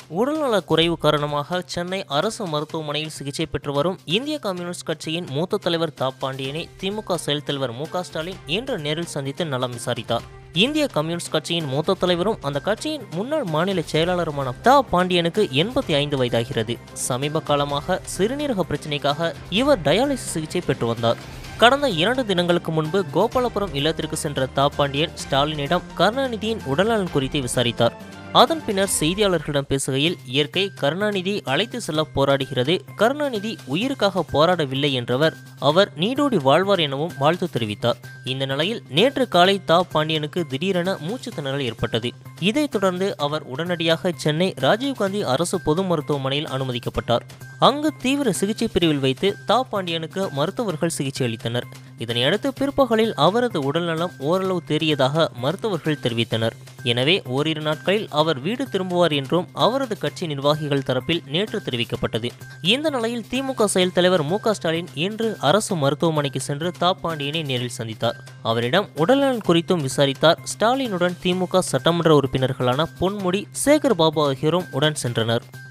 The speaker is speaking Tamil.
உடல்நலக் குறைவு காரணமாக சென்னை அரசு மருத்துவமனையில் சிகிச்சை பெற்று வரும் இந்திய கம்யூனிஸ்ட் கட்சியின் மூத்த தலைவர் தா பாண்டியனை திமுக செயல் தலைவர் மு.க.ஸ்டாலின் இன்று நேரில் சந்தித்து நலம் விசாரித்தார். இந்திய கம்யூனிஸ்ட் கட்சியின் மூத்த தலைவரும் அந்த கட்சியின் முன்னாள் மாநில செயலாளருமான தா பாண்டியனுக்கு 85 வயதாகிறது. சமீப காலமாக சிறுநீரக பிரச்சினைக்காக இவர் டயாலிசிஸ் சிகிச்சை பெற்று வந்தார். கடந்த 2 தினங்களுக்கு முன்பு கோபாலபுரம் இல்லத்திற்கு சென்ற தா பாண்டியன் ஸ்டாலினிடம் கருணாநிதியின் உடல்நலன் குறித்து விசாரித்தார். அதன் பின்னர் செய்தியாளர்களிடம் பேசுகையில், இயற்கை கருணாநிதி அழைத்து செல்ல போராடுகிறது, கருணாநிதி உயிருக்காக போராடவில்லை என்றவர் அவர் நீடோடி வாழ்வார் எனவும் வாழ்த்து தெரிவித்தார். இந்த நிலையில் நேற்று காலை தா பாண்டியனுக்கு திடீரென மூச்சு திணறல் ஏற்பட்டது. இதைத் தொடர்ந்து அவர் உடனடியாக சென்னை ராஜீவ்காந்தி அரசு பொது மருத்துவமனையில் அனுமதிக்கப்பட்டார். அங்கு தீவிர சிகிச்சை பிரிவில் வைத்து தா பாண்டியனுக்கு மருத்துவர்கள் சிகிச்சை அளித்தனர். இதனையடுத்து பிற்பகலில் அவரது உடல்நலம் ஓரளவு தேறியதாக மருத்துவர்கள் தெரிவித்தனர். எனவே ஓரிரு நாட்களில் அவர் வீடு திரும்புவார் என்றும் அவரது கட்சி நிர்வாகிகள் தரப்பில் நேற்று தெரிவிக்கப்பட்டது. இந்த நிலையில் திமுக செயல் தலைவர் மு.க.ஸ்டாலின் இன்று அரசு மருத்துவமனைக்கு சென்று தா பாண்டியனை நேரில் சந்தித்தார். அவரிடம் உடல்நலன் குறித்தும் விசாரித்தார். ஸ்டாலினுடன் திமுக சட்டமன்ற உறுப்பினர்களான பொன்முடி, சேகர் பாபு ஆகியோரும் உடன் சென்றனர்.